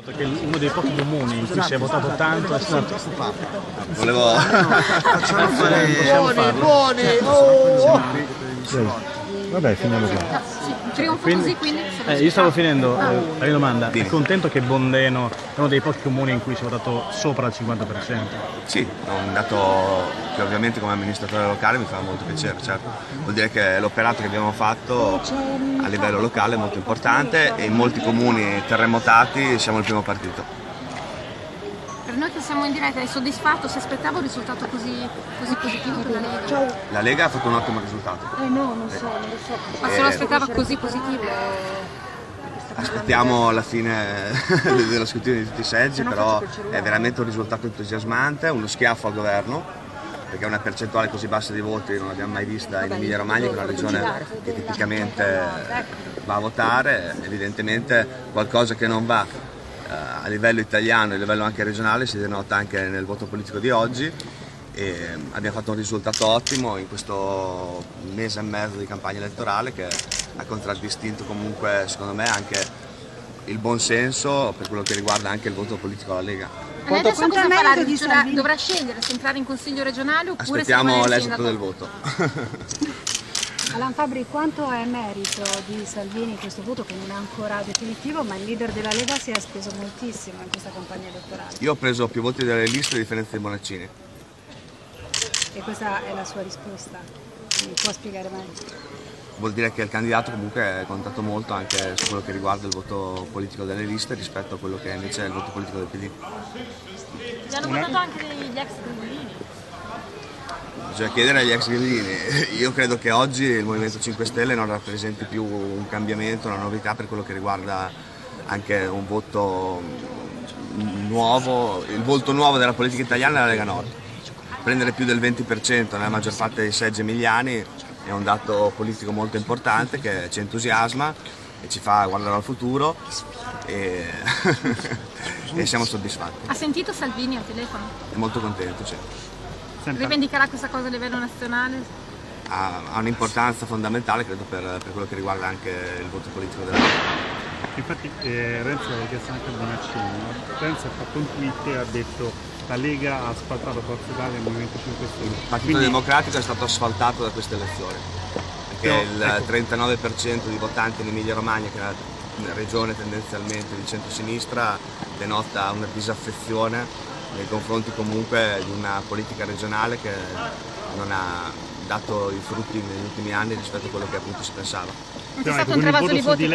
Perché uno dei pochi comuni in cui si è votato tanto è stato... Volevo... Facciamo fare... Buoni! Vabbè, finiamo qua. Trionfa così, quindi? Io stavo finendo la mia domanda. È contento che Bondeno è uno dei pochi comuni in cui si è votato sopra il 50%? Sì, è un dato che ovviamente come amministratore locale mi fa molto piacere, certo. Vuol dire che l'operato che abbiamo fatto a livello locale è molto importante e in molti comuni terremotati siamo il primo partito. Per noi che siamo in diretta, è soddisfatto? Si aspettava un risultato così positivo per la Lega? La Lega ha fatto un ottimo risultato. No, non so. Ma se lo aspettava così positivo? Aspettiamo la fine dello scrutinio di tutti i seggi, però è veramente un risultato entusiasmante, uno schiaffo al governo, perché una percentuale così bassa di voti non l'abbiamo mai vista in Emilia Romagna, che è una regione che tipicamente va a votare. Evidentemente qualcosa che non va a livello italiano e a livello anche regionale si denota anche nel voto politico di oggi, e abbiamo fatto un risultato ottimo in questo mese e mezzo di campagna elettorale che ha contraddistinto comunque secondo me anche il buon senso per quello che riguarda anche il voto politico alla Lega. Ma lei adesso cosa farà? Dovrà scegliere se entrare in consiglio regionale oppure aspettiamo se l'esito del voto. Alan Fabbri, quanto è merito di Salvini questo voto che non è ancora definitivo, ma il leader della Lega si è speso moltissimo in questa campagna elettorale? Io ho preso più voti dalle liste a differenza di Bonaccini. E questa è la sua risposta, mi può spiegare meglio? Vuol dire che il candidato comunque ha contato molto anche su quello che riguarda il voto politico delle liste rispetto a quello che invece è il voto politico del PD. Vi hanno votato anche gli ex grillini? Bisogna chiedere agli ex grillini. Io credo che oggi il Movimento 5 Stelle non rappresenti più un cambiamento, una novità per quello che riguarda anche un voto nuovo, il volto nuovo della politica italiana è la Lega Nord. Prendere più del 20% nella maggior parte dei seggi emiliani è un dato politico molto importante che ci entusiasma e ci fa guardare al futuro e, e siamo soddisfatti. Ha sentito Salvini al telefono? È molto contento, sì. Rivendicherà questa cosa a livello nazionale? Ha un'importanza fondamentale credo per quello che riguarda anche il voto politico della Lega. Infatti Renzi l'ha chiesto anche a Bonaccini. Renzi ha fatto un tweet e ha detto la Lega ha asfaltato Forza Italia e il Movimento 5 Stelle. Il Partito Democratico è stato asfaltato da queste elezioni, perché il 39% di votanti in Emilia Romagna, che è una regione tendenzialmente di centrosinistra, denota una disaffezione nei confronti comunque di una politica regionale che non ha dato i frutti negli ultimi anni rispetto a quello che appunto si pensava. Non c'è stato un travaso di voti